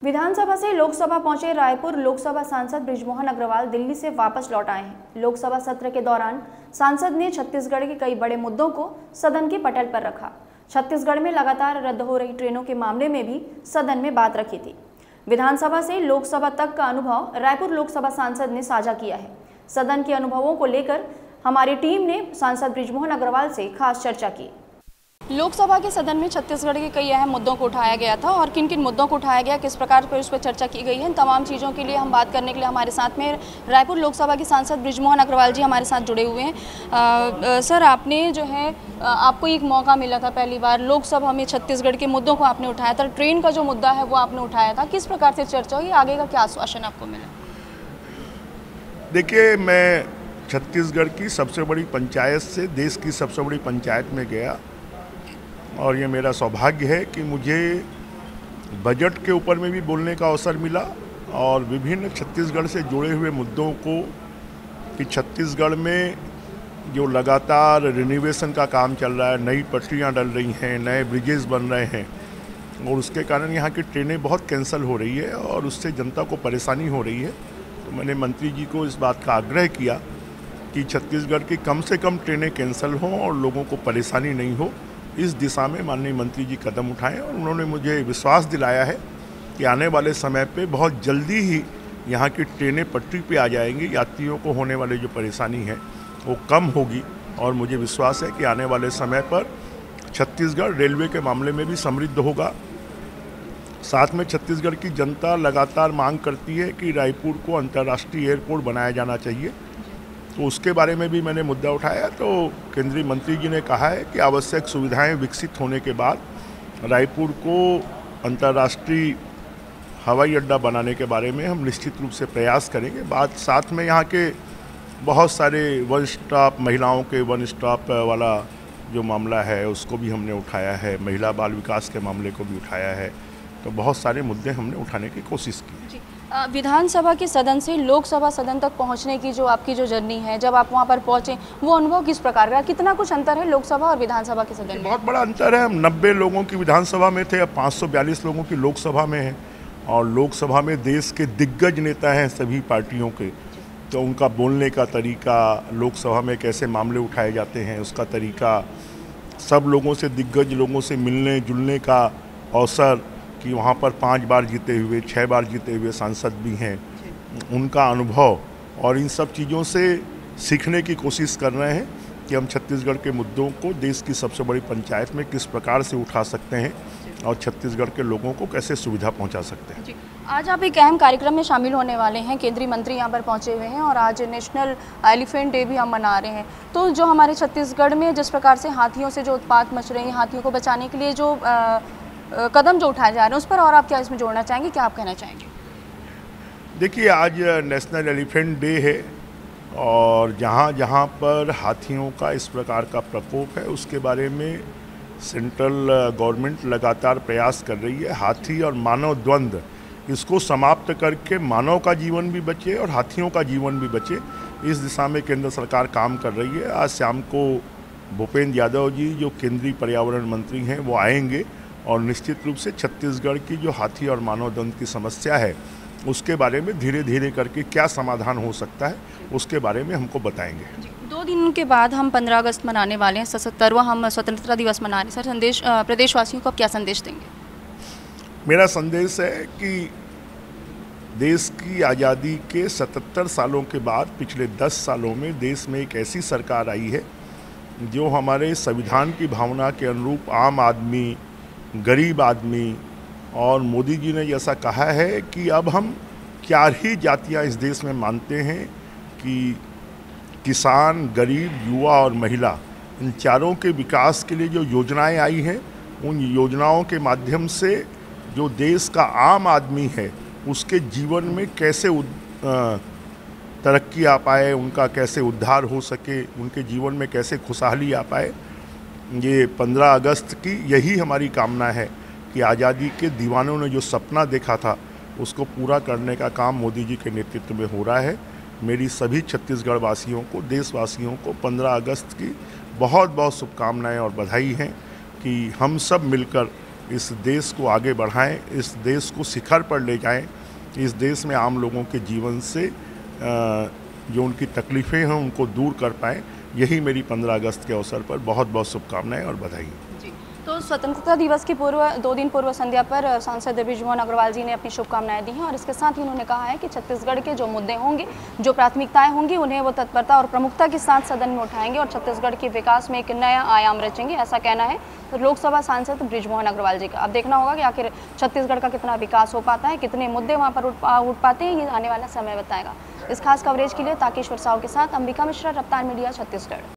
विधानसभा से लोकसभा पहुंचे रायपुर लोकसभा सांसद बृजमोहन अग्रवाल दिल्ली से वापस लौट आए हैं। लोकसभा सत्र के दौरान सांसद ने छत्तीसगढ़ के कई बड़े मुद्दों को सदन की पटल पर रखा। छत्तीसगढ़ में लगातार रद्द हो रही ट्रेनों के मामले में भी सदन में बात रखी थी। विधानसभा से लोकसभा तक का अनुभव रायपुर लोकसभा सांसद ने साझा किया है। सदन के अनुभवों को लेकर हमारी टीम ने सांसद बृजमोहन अग्रवाल से खास चर्चा की। लोकसभा के सदन में छत्तीसगढ़ के कई अहम मुद्दों को उठाया गया था और किन किन मुद्दों को उठाया गया, किस प्रकार पर उस पर चर्चा की गई है, इन तमाम चीज़ों के लिए हम बात करने के लिए हमारे साथ में रायपुर लोकसभा के सांसद बृजमोहन अग्रवाल जी हमारे साथ जुड़े हुए हैं। सर, आपने जो है आपको एक मौका मिला था, पहली बार लोकसभा में छत्तीसगढ़ के मुद्दों को आपने उठाया था। ट्रेन का जो मुद्दा है वो आपने उठाया था, किस प्रकार से चर्चा हुई, आगे का क्या आश्वासन आपको मिला? देखिए, मैं छत्तीसगढ़ की सबसे बड़ी पंचायत से देश की सबसे बड़ी पंचायत में गया और ये मेरा सौभाग्य है कि मुझे बजट के ऊपर में भी बोलने का अवसर मिला और विभिन्न छत्तीसगढ़ से जुड़े हुए मुद्दों को कि छत्तीसगढ़ में जो लगातार रिनोवेशन का काम चल रहा है, नई पटरियां डल रही हैं, नए ब्रिजेस बन रहे हैं और उसके कारण यहाँ की ट्रेनें बहुत कैंसिल हो रही है और उससे जनता को परेशानी हो रही है। तो मैंने मंत्री जी को इस बात का आग्रह किया कि छत्तीसगढ़ की कम से कम ट्रेनें कैंसिल हों और लोगों को परेशानी नहीं हो। इस दिशा में माननीय मंत्री जी कदम उठाएं और उन्होंने मुझे विश्वास दिलाया है कि आने वाले समय पे बहुत जल्दी ही यहाँ की ट्रेनें पटरी पे आ जाएंगी। यात्रियों को होने वाली जो परेशानी है वो कम होगी और मुझे विश्वास है कि आने वाले समय पर छत्तीसगढ़ रेलवे के मामले में भी समृद्ध होगा। साथ में छत्तीसगढ़ की जनता लगातार मांग करती है कि रायपुर को अंतर्राष्ट्रीय एयरपोर्ट बनाया जाना चाहिए, तो उसके बारे में भी मैंने मुद्दा उठाया। तो केंद्रीय मंत्री जी ने कहा है कि आवश्यक सुविधाएं विकसित होने के बाद रायपुर को अंतर्राष्ट्रीय हवाई अड्डा बनाने के बारे में हम निश्चित रूप से प्रयास करेंगे। साथ में यहाँ के बहुत सारे वन स्टॉप महिलाओं के वन स्टॉप वाला जो मामला है उसको भी हमने उठाया है, महिला बाल विकास के मामले को भी उठाया है। तो बहुत सारे मुद्दे हमने उठाने की कोशिश की। विधानसभा के सदन से लोकसभा सदन तक पहुंचने की जो आपकी जो जर्नी है, जब आप वहां पर पहुंचे वो अनुभव किस प्रकार का, कितना कुछ अंतर है लोकसभा और विधानसभा के सदन में? बहुत बड़ा अंतर है। हम 90 लोगों की विधानसभा में थे, अब 542 लोगों की लोकसभा में है और लोकसभा में देश के दिग्गज नेता हैं सभी पार्टियों के, तो उनका बोलने का तरीका, लोकसभा में कैसे मामले उठाए जाते हैं उसका तरीका, सब लोगों से दिग्गज लोगों से मिलने जुलने का अवसर कि वहाँ पर 5 बार जीते हुए 6 बार जीते हुए सांसद भी हैं, उनका अनुभव और इन सब चीज़ों से सीखने की कोशिश कर रहे हैं कि हम छत्तीसगढ़ के मुद्दों को देश की सबसे बड़ी पंचायत में किस प्रकार से उठा सकते हैं और छत्तीसगढ़ के लोगों को कैसे सुविधा पहुंचा सकते हैं। आज आप एक अहम कार्यक्रम में शामिल होने वाले हैं, केंद्रीय मंत्री यहाँ पर पहुँचे हुए हैं और आज नेशनल एलिफेंट डे भी हम मना रहे हैं। तो जो हमारे छत्तीसगढ़ में जिस प्रकार से हाथियों से जो उत्पात मच रहे हैं, हाथियों को बचाने के लिए जो कदम जो उठाए जा रहे हैं उस पर और आप क्या इसमें जोड़ना चाहेंगे, क्या आप कहना चाहेंगे? देखिए, आज नेशनल एलिफेंट डे है और जहाँ जहाँ पर हाथियों का इस प्रकार का प्रकोप है उसके बारे में सेंट्रल गवर्नमेंट लगातार प्रयास कर रही है। हाथी और मानव द्वंद्व इसको समाप्त करके मानव का जीवन भी बचे और हाथियों का जीवन भी बचे, इस दिशा में केंद्र सरकार काम कर रही है। आज शाम को भूपेंद्र यादव जी जो केंद्रीय पर्यावरण मंत्री हैं वो आएंगे और निश्चित रूप से छत्तीसगढ़ की जो हाथी और मानव द्वंद्व की समस्या है उसके बारे में धीरे धीरे करके क्या समाधान हो सकता है उसके बारे में हमको बताएंगे। 2 दिन के बाद हम 15 अगस्त मनाने वाले हैं, 77वां हम स्वतंत्रता दिवस मना रहे हैं। सर, प्रदेशवासियों को आप क्या संदेश देंगे? मेरा संदेश है कि देश की आज़ादी के 77 सालों के बाद पिछले 10 सालों में देश में एक ऐसी सरकार आई है जो हमारे संविधान की भावना के अनुरूप आम आदमी, गरीब आदमी, और मोदी जी ने जैसा कहा है कि अब हम 4 ही जातियां इस देश में मानते हैं कि किसान, गरीब, युवा और महिला, इन चारों के विकास के लिए जो योजनाएं आई हैं उन योजनाओं के माध्यम से जो देश का आम आदमी है उसके जीवन में कैसे तरक्की आ पाए, उनका कैसे उद्धार हो सके, उनके जीवन में कैसे खुशहाली आ पाए। ये 15 अगस्त की यही हमारी कामना है कि आज़ादी के दीवानों ने जो सपना देखा था उसको पूरा करने का काम मोदी जी के नेतृत्व में हो रहा है। मेरी सभी छत्तीसगढ़ वासियों को, देशवासियों को 15 अगस्त की बहुत बहुत शुभकामनाएं और बधाई हैं कि हम सब मिलकर इस देश को आगे बढ़ाएं, इस देश को शिखर पर ले जाएं, इस देश में आम लोगों के जीवन से जो उनकी तकलीफ़ें हैं उनको दूर कर पाएँ। यही मेरी 15 अगस्त के अवसर पर बहुत बहुत शुभकामनाएं और बधाई। जी, तो स्वतंत्रता दिवस की 2 दिन पूर्व संध्या पर सांसद बृजमोहन अग्रवाल जी ने अपनी शुभकामनाएं दी हैं और इसके साथ ही उन्होंने कहा है कि छत्तीसगढ़ के जो मुद्दे होंगे, जो प्राथमिकताएं होंगी, उन्हें वो तत्परता और प्रमुखता के साथ सदन में उठाएंगे और छत्तीसगढ़ के विकास में एक नया आयाम रचेंगे। ऐसा कहना है लोकसभा सांसद बृजमोहन अग्रवाल जी का। अब देखना होगा कि आखिर छत्तीसगढ़ का कितना विकास हो पाता है, कितने मुद्दे वहाँ पर उठ पाते हैं, ये आने वाला समय बताएगा। इस खास कवरेज के लिए ताकेश्वर साहू के साथ अंबिका मिश्रा, रफ्तार मीडिया, छत्तीसगढ़।